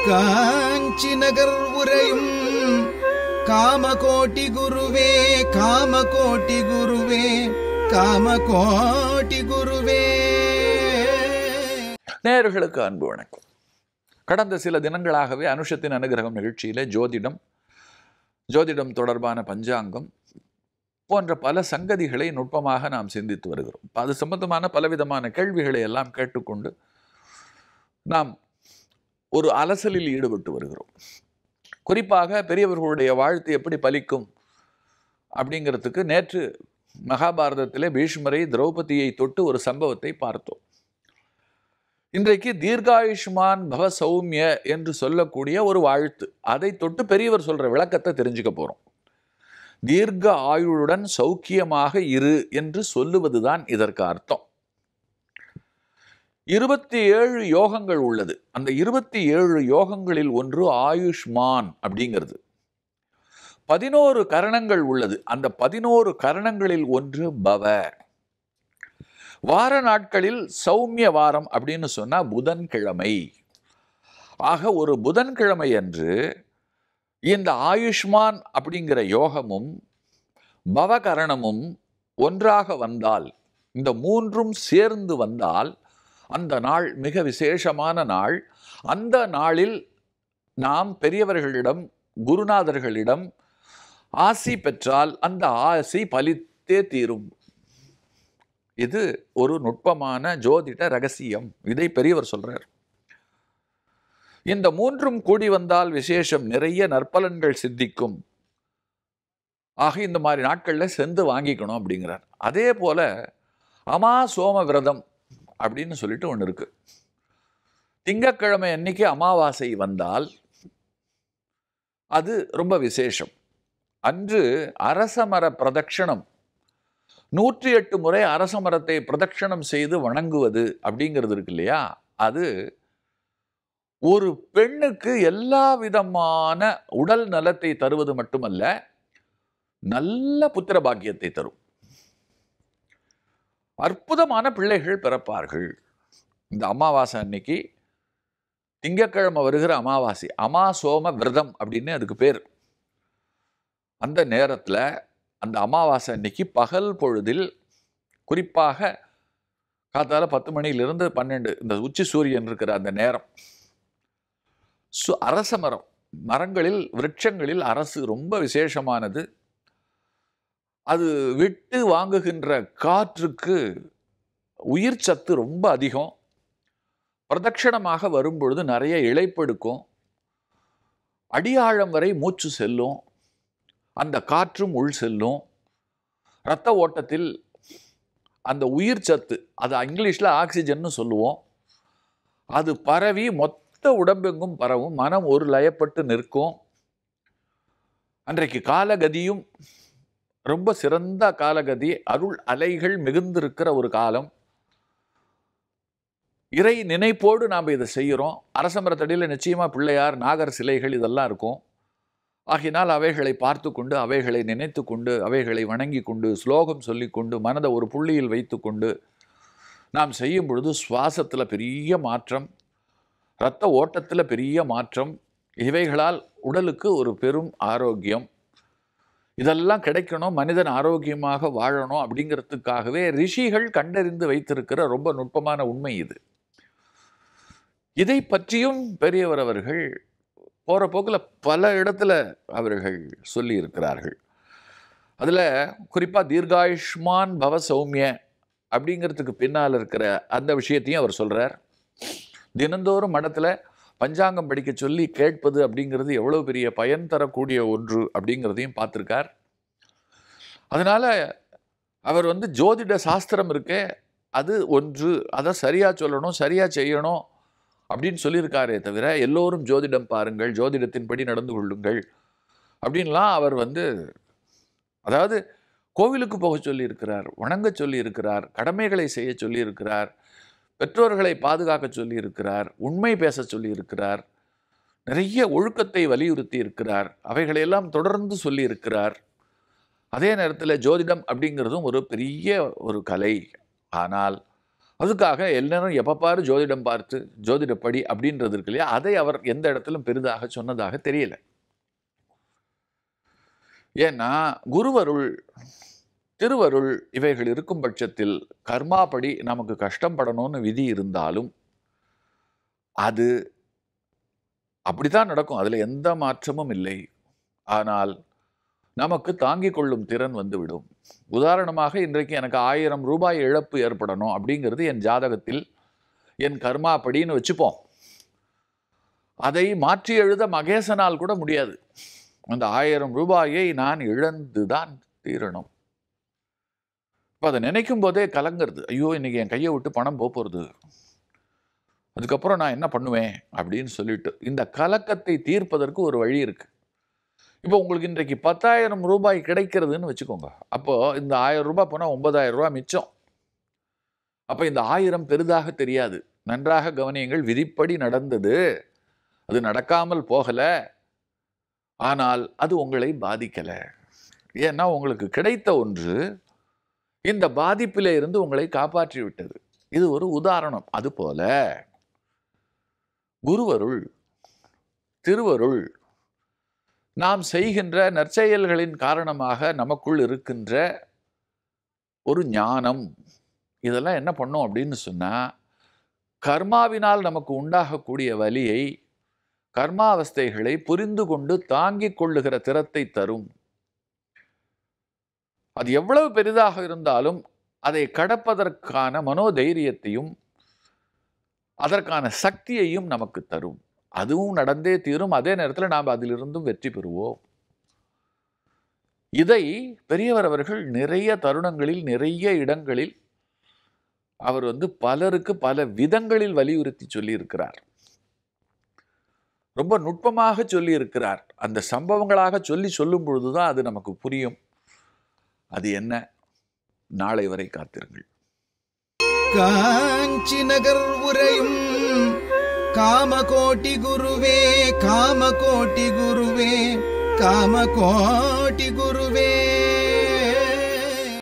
காஞ்சி நகர் உரையும் காமகோட்டி குருவே காமகோட்டி குருவே காமகோட்டி குருவே. நேயர்களுக்கு அன்பு வணக்கம். கடந்த சில தினங்களாகவே அனுஷத்தின் அனுகிரகம் நிகழ்ச்சியிலே ஜோதிடம் தொடர்பான பஞ்சாங்கம் போன்ற பல சங்கதிகளை நுட்பமாக நாம் சிந்தித்து வருகிறோம். அது சம்பந்தமான பலவிதமான கேள்விகளை எல்லாம் கேட்டுக்கொண்டு நாம் ஒரு அலசலில் ஈடுபட்டு வருகிறோம். குறிப்பாக பெரியவர்களுடைய வாழ்த்து எப்படி பலிக்கும் அப்படிங்கிறதுக்கு நேற்று மகாபாரதத்திலே பீஷ்மரை திரௌபதியை தொட்டு ஒரு சம்பவத்தை பார்த்தோம். இன்றைக்கு தீர்காயுஷ்மான் பவ சௌமிய என்று சொல்லக்கூடிய ஒரு வாழ்த்து, அதை தொட்டு பெரியவர் சொல்ற விளக்கத்தை தெரிஞ்சுக்க போறோம். தீர்க்க ஆயுளுடன் சௌக்கியமாக இரு என்று சொல்லுவதுதான் இதற்கு அர்த்தம். 27 யோகங்கள் உள்ளது. அந்த 27 யோகங்களில் ஒன்று ஆயுஷ்மான் அப்படிங்கிறது. 11 கரணங்கள் உள்ளது. அந்த 11 கரணங்களில் ஒன்று பவ. வார நாட்களில் சௌமிய வாரம் அப்படின்னு சொன்னா புதன்கிழமை. ஆக ஒரு புதன்கிழமை அன்று இந்த ஆயுஷ்மான் அப்படிங்கிற யோகமும் பவகரணமும் ஒன்றாக வந்தால், இந்த மூன்றும் சேர்ந்து வந்தால் அந்த நாள் மிக விசேஷமான நாள். அந்த நாளில் நாம் பெரியவர்களிடம் குருநாதர்களிடம் ஆசி பெற்றால் அந்த ஆசி பலித்தே தீரும். இது ஒரு நுட்பமான ஜோதிட ரகசியம். இதை பெரியவர் சொல்றார். இந்த மூன்றும் கூடி வந்தால் விசேஷம், நிறைய நற்பலன்கள் சித்திக்கும். ஆக இந்த மாதிரி நாட்களில் சென்று வாங்கிக்கணும் அப்படிங்கிறார். அதே போல அமா சோம விரதம் அப்படின்னு சொல்லிட்டு ஒன்று இருக்கு. திங்கட்கிழமை அன்னைக்கு அமாவாசை வந்தால் அது ரொம்ப விசேஷம். அன்று அரசமர பிரதட்சணம் 108 முறை அரச மரத்தை பிரதட்சணம் செய்து வணங்குவது அப்படிங்கிறது இருக்கு இல்லையா, அது ஒரு பெண்ணுக்கு எல்லா விதமான உடல் நலத்தை தருவது மட்டுமல்ல, நல்ல புத்திர பாக்கியத்தை தரும். அற்புதமான பிள்ளைகள் பிறப்பார்கள். இந்த அமாவாசை அன்னைக்கு, திங்கட்கிழமை வருகிற அமாவாசை, அமா சோம விரதம் அப்படின்னு அதுக்கு பேர். அந்த நேரத்தில் அந்த அமாவாசை அன்னைக்கு பகல் பொழுதில், குறிப்பாக காத்தால 10 மணியிலிருந்து 12 இந்த உச்சி சூரியன் இருக்கிற அந்த நேரம், அரச மரம், மரங்களில் விருட்சங்களில் அரசு ரொம்ப விசேஷமானது. அது விட்டு வாங்குகின்ற காற்றுக்கு உயிர் சத்து ரொம்ப அதிகம். பிரதட்சணமாக வரும்பொழுது நிறைய இளைப்பெடுக்கும். அடியாழம் வரை மூச்சு செல்லும். அந்த காற்றும் உள் செல்லும். இரத்த ஓட்டத்தில் அந்த உயிர் சத்து, அது இங்கிலீஷில் ஆக்சிஜன்னு சொல்லுவோம், அது பரவி மொத்த உடம்பெங்கும் பரவும். மனம் ஒரு லயப்பட்டு நிற்கும். அன்றைக்கு காலகதியும் ரொம்ப சிறந்த காலகதி. அருள் அலைகள் மிகுந்திருக்கிற ஒரு காலம். இறை நினைப்போடு நாம் இதை செய்கிறோம். அரச மரத்தடியில் நிச்சயமாக பிள்ளையார், நாகர் சிலைகள் இதெல்லாம் இருக்கும். ஆகினால் அவைகளை பார்த்து கொண்டு, அவைகளை நினைத்து கொண்டு, அவைகளை வணங்கி கொண்டு, ஸ்லோகம் சொல்லி கொண்டு, மனதை ஒரு புள்ளியில் வைத்து கொண்டு நாம் செய்யும் பொழுது சுவாசத்தில் பெரிய மாற்றம், இரத்த ஓட்டத்தில் பெரிய மாற்றம். இவைகளால் உடலுக்கு ஒரு பெரும் ஆரோக்கியம். இதெல்லாம் கிடைக்கணும், மனிதன் ஆரோக்கியமாக வாழணும் அப்படிங்கிறதுக்காகவே ரிஷிகள் கண்டறிந்து வைத்திருக்கிற ரொம்ப நுட்பமான உண்மை இது. இதை பற்றியும் பெரியவர் அவர்கள் போகிற போக்கில் பல இடத்துல அவர்கள் சொல்லி இருக்கிறார்கள். அதில் குறிப்பாக தீர்காயுஷ்மான் பவ சௌமிய அப்படிங்கிறதுக்கு பின்னால் இருக்கிற அந்த விஷயத்தையும் அவர் சொல்கிறார். தினந்தோறும் மடத்தில் பஞ்சாங்கம் படிக்க சொல்லி கேட்பது அப்படிங்கிறது எவ்வளோ பெரிய பயன் தரக்கூடிய ஒன்று அப்படிங்கிறதையும் பார்த்துருக்கார். அதனால் அவர் ஜோதிட சாஸ்திரம் இருக்கே அது ஒன்று, அதை சரியாக சொல்லணும், சரியாக செய்யணும் அப்படின்னு சொல்லியிருக்காரே தவிர எல்லோரும் ஜோதிடம் பாருங்கள், ஜோதிடத்தின்படி நடந்து கொள்ளுங்கள் அப்படின்லாம் அவர் அதாவது கோவிலுக்கு போக சொல்லியிருக்கிறார், வணங்க சொல்லியிருக்கிறார், கடமைகளை செய்ய சொல்லியிருக்கிறார், பெற்றோர்களை பாதுகாக்க சொல்லியிருக்கிறார், உண்மை பேச சொல்லியிருக்கிறார், நிறைய ஒழுக்கத்தை வலியுறுத்தி இருக்கிறார், அவைகளையெல்லாம் தொடர்ந்து சொல்லியிருக்கிறார். அதே நேரத்தில் ஜோதிடம் அப்படிங்கிறதும் ஒரு பெரிய ஒரு கலை. ஆனால் அதுக்காக எல்லாரும் எப்போ பாரு ஜோதிடம் பார்த்து ஜோதிடப்படி அப்படின்றது இருக்கு இல்லையா, அதை அவர் எந்த இடத்திலும் பெரிதாக சொன்னதாக தெரியல. ஏன்னா குருவருள் திருவருள் இவைகள் இருக்கும் பட்சத்தில் கர்மாப்படி நமக்கு கஷ்டப்படணும்னு விதி இருந்தாலும் அது அப்படித்தான் நடக்கும், அதில் எந்த மாற்றமும் இல்லை. ஆனால் நமக்கு தாங்கிக் கொள்ளும் திறன் வந்துவிடும். உதாரணமாக இன்றைக்கு எனக்கு 1000 ரூபாய் இழப்பு ஏற்படணும் அப்படிங்கிறது என் ஜாதகத்தில் என் கர்மாப்படின்னு வச்சுப்போம். அதை மாற்றி எழுத மகேசனால் கூட முடியாது. அந்த 1000 ரூபாயை நான் இழந்துதான் தீரணும். இப்போ அதை நினைக்கும் போதே கலங்கிறது. ஐயோ, இன்னைக்கு என் கையை விட்டு பணம் போகிறது, அதுக்கப்புறம் நான் என்ன பண்ணுவேன் அப்படின்னு சொல்லிட்டு இந்த கலக்கத்தை தீர்ப்பதற்கு ஒரு வழி இருக்கு. இப்போ உங்களுக்கு இன்றைக்கு 10,000 ரூபாய் கிடைக்கிறதுன்னு வச்சுக்கோங்க. அப்போ இந்த 1000 ரூபாய் போனால் 9,000 ரூபாய் மிச்சம். அப்போ இந்த 1000 பெரிதாக தெரியாது. நன்றாக கவனியுங்கள், விதிப்படி நடந்தது, அது நடக்காமல் போகலை, ஆனால் அது உங்களை பாதிக்கலை. ஏன்னா உங்களுக்கு கிடைத்த ஒன்று இந்த பாதிப்பிலே இருந்து உங்களை காப்பாற்றி விட்டது. இது ஒரு உதாரணம். அதுபோல குருவருள் திருவருள் நாம் செய்கின்ற நற்செயல்களின் காரணமாக நமக்குள் இருக்கின்ற ஒரு ஞானம், இதெல்லாம் என்ன பண்ணும் அப்படின்னு சொன்னால், கர்மாவினால் நமக்கு உண்டாகக்கூடிய வலியை, கர்மாவஸ்தைகளை புரிந்து கொண்டு தாங்கிக் கொள்ளுகிற திறத்தை தரும். அது எவ்வளவு பெரிதாக இருந்தாலும் அதை கடப்பதற்கான மனோதைரியத்தையும் அதற்கான சக்தியையும் நமக்கு தரும். அதுவும் நடந்தே தீரும். அதே நேரத்தில் நாம் அதிலிருந்தும் வெற்றி பெறுவோம். இதை பெரியவர் அவர்கள் நிறைய தருணங்களில் நிறைய இடங்களில் அவர் பலருக்கு பல விதங்களில் வலியுறுத்தி சொல்லியிருக்கிறார். ரொம்ப நுட்பமாக சொல்லியிருக்கிறார். அந்த சம்பவங்களாக சொல்லும் பொழுதுதான் அது நமக்கு புரியும். அது என்ன? நாளை வரை காத்திருங்கள். காஞ்சி நகர் உரையும் காமகோட்டி குருவே, காமகோட்டி குருவே, காமகோட்டி குருவே.